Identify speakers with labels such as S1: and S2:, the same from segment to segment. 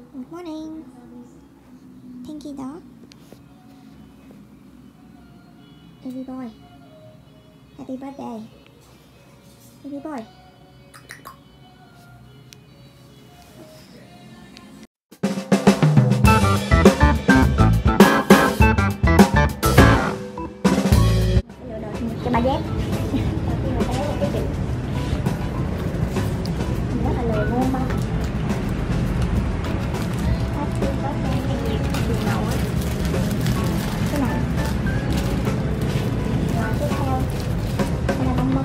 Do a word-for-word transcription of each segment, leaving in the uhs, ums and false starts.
S1: Good morning. Thank you đó. Baby boy. Happy birthday. Baby boy. Cho ba dép. Rất là lười luôn ba. Happy birthday cái gì gì màu á. Cái này. Rồi tiếp theo. Đây là bông bông.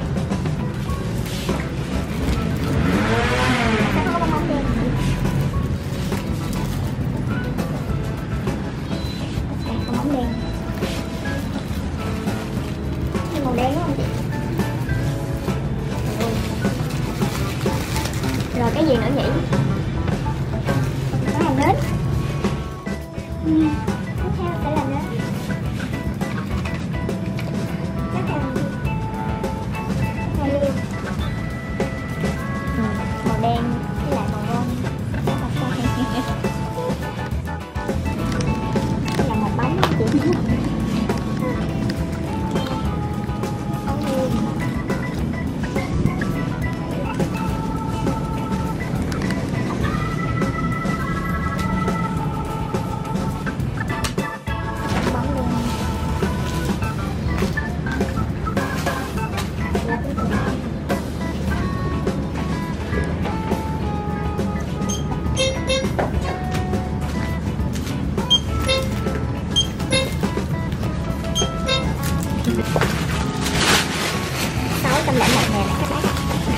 S1: Cái bông bông đen. Đây, bông bông đen. Cái màu đen đúng không chị? Rồi cái gì nữa nhỉ? Có hàng nến. Ừ. Tiếp theo sẽ là nến. Chắc là màu liêu. Ừ. Màu đen với lại màu bông. Đây là một bánh chị. sáu trăm lẻ một ngàn các bác.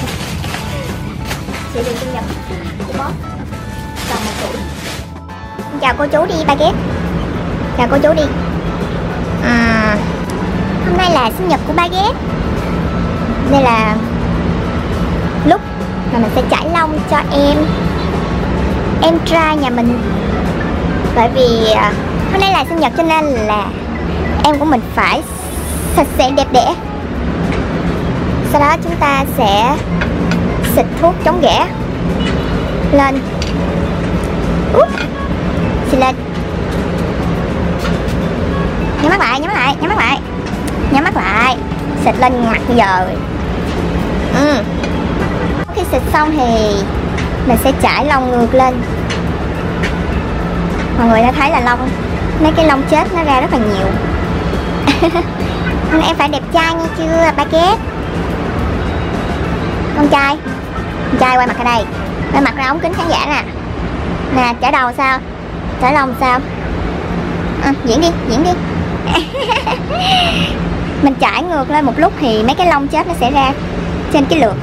S1: Chị đừng sinh nhật của bố còn một tuổi. Chào cô chú đi baguette. Chào cô chú đi. À, hôm nay là sinh nhật của baguette. Đây là lúc mà mình sẽ chải lông cho em em trai nhà mình. Bởi vì hôm nay là sinh nhật cho nên là em của mình phải sạch sẽ đẹp đẽ. Sau đó chúng ta sẽ xịt thuốc chống ghẻ lên. Úp. Xịt lên. Nhắm mắt lại, nhắm mắt lại, nhắm mắt lại. Nhắm mắt lại. Xịt lên mặt bây giờ. Ừ. Khi xịt xong thì mình sẽ chải lông ngược lên. Mọi người đã thấy là lông, mấy cái lông chết nó ra rất là nhiều. Nên em phải đẹp trai nghe chưa baguette. Con trai. Con trai quay mặt ở đây. Quay mặt ra ống kính khán giả nè. Nè, chải đầu sao? Chải lông sao? À, diễn đi, diễn đi. Mình chải ngược lên một lúc thì mấy cái lông chết nó sẽ ra trên cái lược.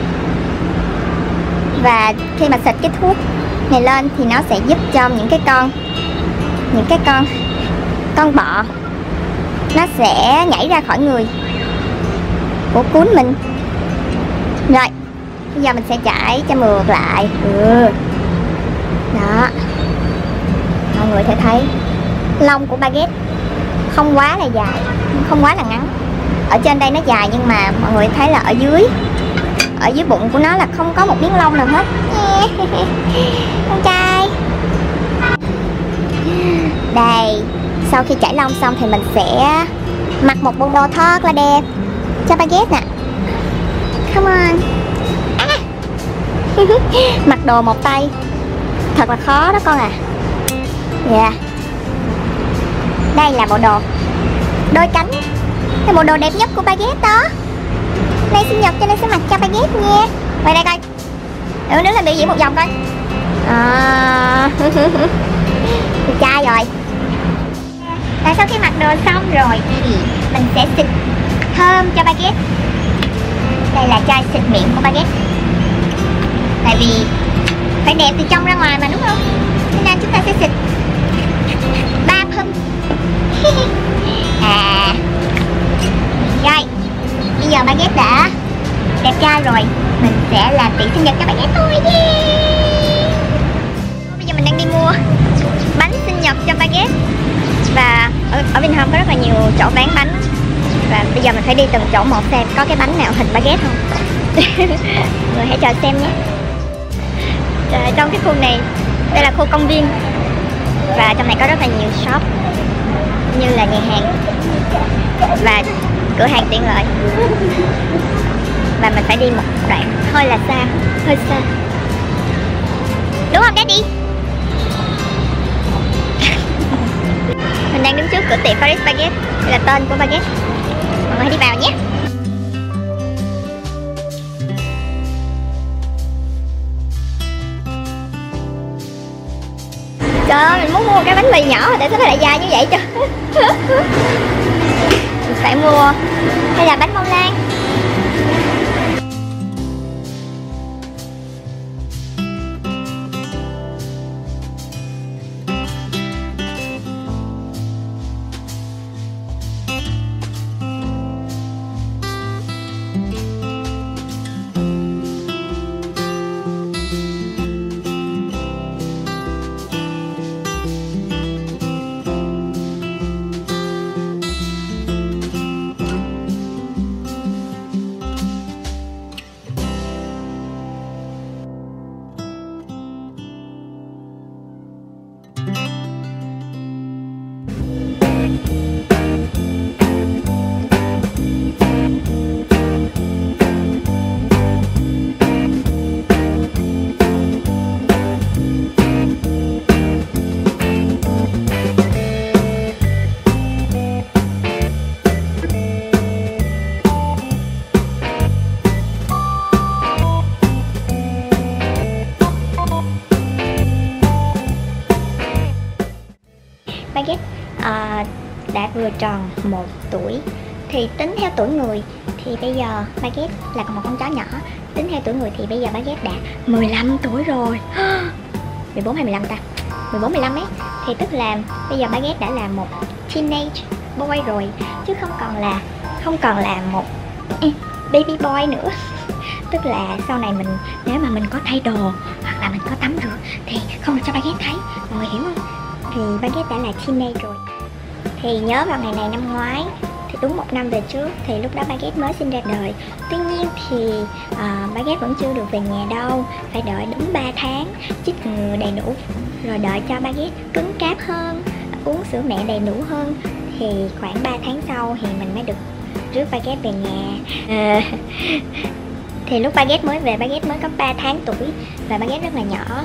S1: Và khi mà xịt cái thuốc này lên thì nó sẽ giúp cho những cái con những cái con con bọ nó sẽ nhảy ra khỏi người của cún mình. Rồi bây giờ mình sẽ chải cho mượt lại. Ừ. Đó, mọi người thể thấy lông của baguette không quá là dài, không quá là ngắn. Ở trên đây nó dài nhưng mà mọi người thấy là ở dưới ở dưới bụng của nó là không có một miếng lông nào hết. Con trai. Đây, sau khi chải lông xong thì mình sẽ mặc một bộ đồ thật là đẹp cho baguette nè. Come on. À. Mặc đồ một tay thật là khó đó con à. Yeah. Đây là bộ đồ đôi cánh, cái bộ đồ đẹp nhất của baguette đó. Nay sinh nhật cho nên sẽ mặc cho baguette nha. Quay đây coi. Ừ, đứng lên biểu diễn một vòng coi. À. Được trai rồi. Và sau khi mặc đồ xong rồi thì mình sẽ xịt thơm cho baguette. Đây là chai xịt miệng của baguette. Tại vì phải đẹp từ trong ra ngoài mà đúng không? Cho nên chúng ta sẽ xịt ba thơm. À. Rồi, bây giờ baguette đã đẹp trai rồi, mình sẽ làm tiệc sinh nhật cho baguette thôi. Yeah. Bây giờ mình đang đi mua bánh sinh nhật cho baguette. Và ở, ở Vinhome có rất là nhiều chỗ bán bánh. Và bây giờ mình phải đi từng chỗ một xem có cái bánh nào hình baguette không. Mọi người hãy chờ xem nhé. Trời, trong cái khu này Đây là khu công viên và trong này có rất là nhiều shop như là nhà hàng và cửa hàng tiện lợi, và mình phải đi một đoạn hơi là xa, hơi xa, đúng không Daddy? Mình đang đứng trước cửa tiệm Paris Baguette, đây là tên của baguette, mọi người hãy đi vào nhé. Trời ơi, mình muốn mua cái bánh mì nhỏ tại sao nó lại dài như vậy trời. Mình phải mua. Đây là bánh bông lan. Baguette uh, đã vừa tròn một tuổi. Thì tính theo tuổi người thì bây giờ Baguette là một con chó nhỏ. Tính theo tuổi người thì bây giờ Baguette đã mười lăm tuổi rồi. mười bốn hay mười lăm ta? mười bốn mười lăm ấy. Thì tức là bây giờ Baguette đã là một teenage boy rồi, chứ không còn là không còn là một baby boy nữa. Tức là sau này mình, nếu mà mình có thay đồ hoặc là mình có tắm rửa thì không được cho Baguette thấy, mọi người hiểu không? Thì Baguette đã là teenage rồi. Thì nhớ vào ngày này năm ngoái, thì đúng một năm về trước, thì lúc đó Baguette mới sinh ra đời. Tuy nhiên thì uh, Baguette vẫn chưa được về nhà đâu, phải đợi đúng ba tháng chích ngừa đầy đủ, rồi đợi cho Baguette cứng cáp hơn, uống sữa mẹ đầy đủ hơn, thì khoảng ba tháng sau thì mình mới được rước Baguette về nhà. uh, Thì lúc Baguette mới về, Baguette mới có ba tháng tuổi và Baguette rất là nhỏ.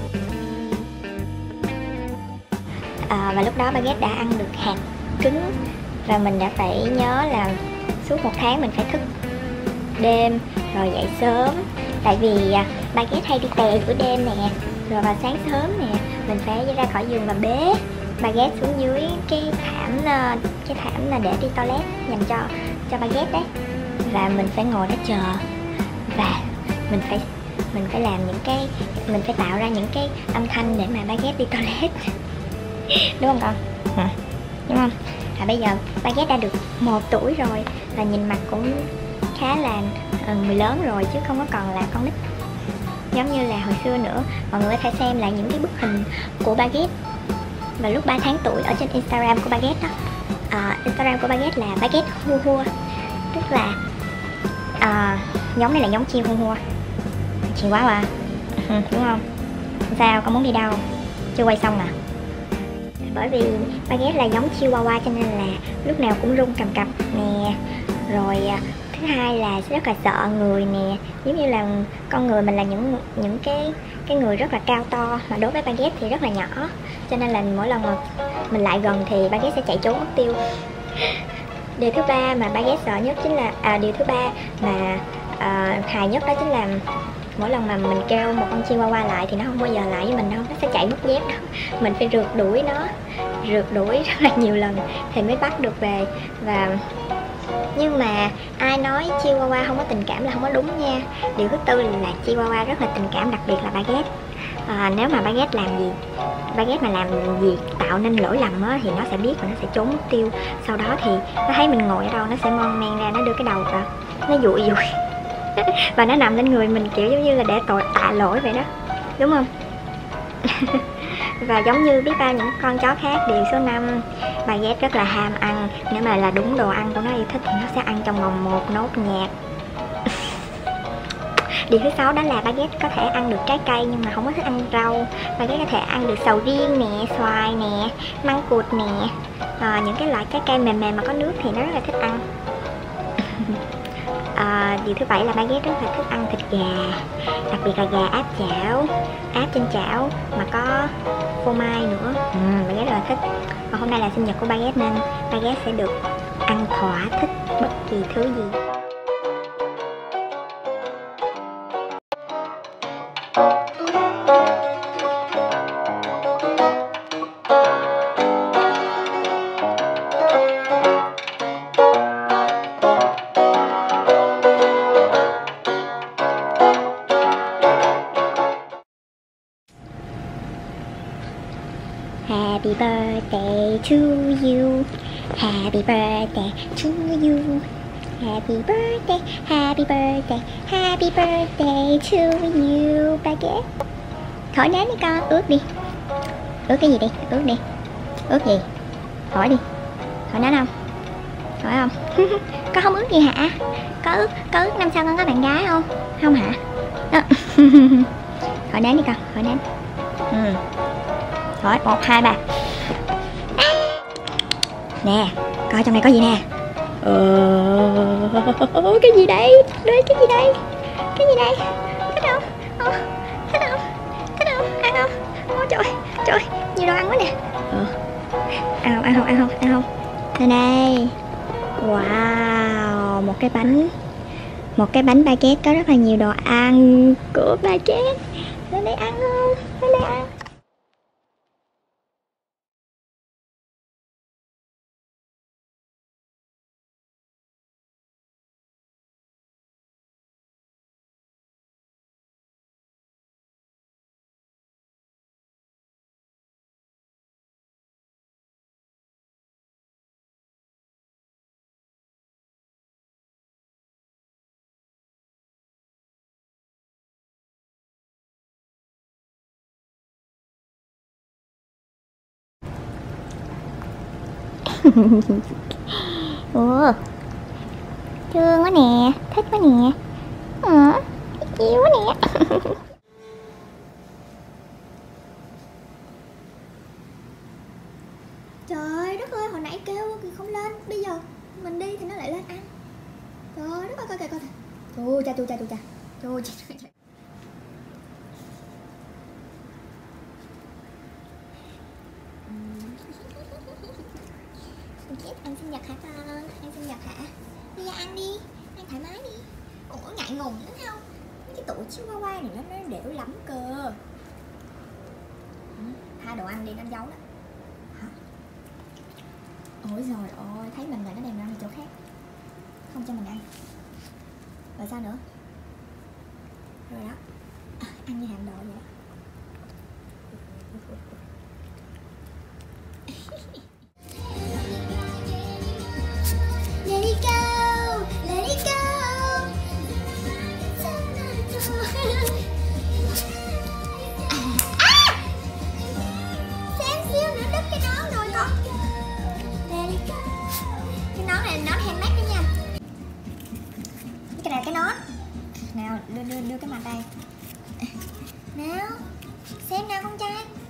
S1: À, và lúc đó Baguette đã ăn được hạt cứng, và mình đã phải nhớ là suốt một tháng mình phải thức đêm rồi dậy sớm, tại vì à, Baguette hay đi tè giữa đêm nè, rồi vào sáng sớm nè mình phải ra khỏi giường và bế Baguette xuống dưới cái thảm cái thảm là để đi toilet dành cho cho Baguette đấy, và mình phải ngồi đó chờ, và mình phải mình phải làm những cái mình phải tạo ra những cái âm thanh để mà Baguette đi toilet. Đúng không con? Hả? Đúng không? À, bây giờ Baguette đã được một tuổi rồi và nhìn mặt cũng khá là uh, người lớn rồi, chứ không có còn là con nít giống như là hồi xưa nữa. Mọi người có thể xem lại những cái bức hình của Baguette vào lúc ba tháng tuổi ở trên Instagram của Baguette đó. uh, Instagram của Baguette là Baguette Hua Hua, tức là uh, giống này là giống chim Hua Hua. Chị quá mà. Đúng không? Sao? Con muốn đi đâu? Chưa quay xong à? Bởi vì Baguette là giống Chihuahua cho nên là lúc nào cũng rung cầm cập nè. Rồi thứ hai là rất là sợ người nè, giống như là con người mình là những những cái cái người rất là cao to, mà đối với Baguette thì rất là nhỏ, cho nên là mỗi lần mà mình lại gần thì Baguette sẽ chạy trốn mất tiêu. Điều thứ ba mà Baguette sợ nhất chính là à, điều thứ ba mà à, hài nhất đó chính là mỗi lần mà mình kêu một con Chihuahua lại thì nó không bao giờ lại với mình đâu, nó sẽ chạy mất dép đó. Mình phải rượt đuổi nó, rượt đuổi rất là nhiều lần thì mới bắt được về. Và nhưng mà ai nói Chihuahua không có tình cảm là không có đúng nha. Điều thứ tư là Chihuahua rất là tình cảm, đặc biệt là Baguette. À, nếu mà Baguette làm gì Baguette mà làm gì tạo nên lỗi lầm á, thì nó sẽ biết và nó sẽ trốn mất tiêu. Sau đó thì nó thấy mình ngồi ở đâu nó sẽ mon men ra, nó đưa cái đầu ra, nó dụi dụi và nó nằm lên người mình kiểu giống như là để tội tạ lỗi vậy đó, đúng không? Và giống như biết bao những con chó khác, điều số năm, Baguette rất là ham ăn. Nếu mà là đúng đồ ăn của nó yêu thích thì nó sẽ ăn trong vòng một nốt nhạc. Điều thứ sáu đó là baguette có thể ăn được trái cây nhưng mà không có thích ăn rau. Baguette có thể ăn được sầu riêng nè, xoài nè, măng cụt nè, à, những cái loại trái cây mềm mềm mà có nước thì nó rất là thích ăn. À, điều thứ bảy là baguette rất là thích ăn thịt gà, đặc biệt là gà áp chảo, áp trên chảo mà có phô mai nữa. Ừ, baguette rất là thích. Và hôm nay là sinh nhật của baguette nên baguette sẽ được ăn thỏa thích bất kỳ thứ gì. Happy birthday to you. Happy birthday to you. Happy birthday, happy birthday, happy birthday to you, baguette. Thổi nến đi con, ướt đi. Ướt cái gì đi, ướt đi. Ướt gì? Thổi đi. Thổi nến không? Thổi không? Có không ướt gì hả? Có ướt, có ướt năm sau con có bạn gái không? Không hả? Thổi nến đi con, thổi nến. Ừ. Rồi, một, hai, ba. Nè, coi trong này có gì nè. Ờ, cái gì đây? Đây, cái gì đây? Cái gì đây? Thích không? Ờ, thích không? Thích không? Ăn không? Ôi trời, trời, nhiều đồ ăn quá nè. Ờ, ăn không, ăn không, ăn không, ăn không? Đây đây. Wow, một cái bánh. Một cái bánh baguette có rất là nhiều đồ ăn của baguette. Lên đây ăn không? Lên đây ăn. Ủa, thương quá nè, thích quá nè. Ờ, yêu quá nè. Trời đất ơi, hồi nãy kêu thì không lên, bây giờ mình đi thì nó lại lên ăn. Trời đất ơi, coi kìa, coi kìa. Chu cha, chu cha, chu cha. Chu cha. Ăn sinh nhật hả con? Ăn sinh nhật hả? Bây giờ ăn đi, ăn thoải mái đi. Ủa ngại ngùng lắm không? Cái tụi chihuahua này nó nó đểu lắm cơ. Tha đồ ăn đi, nó giấu đó. Hả? Ôi rồi ôi, thấy mình rồi nó đem ra đi chỗ khác. Không cho mình ăn. Rồi sao nữa? Rồi đó. À, ăn như hàng đồ vậy đó. Let it go, let it go. À, à! Xem xíu nữa đứt cái nón rồi con. Let it go. Cái nón này là nón handmade đó nha. Cái này là cái nón. Nào, đưa, đưa, đưa cái mặt đây. Nào, xem nào con trai.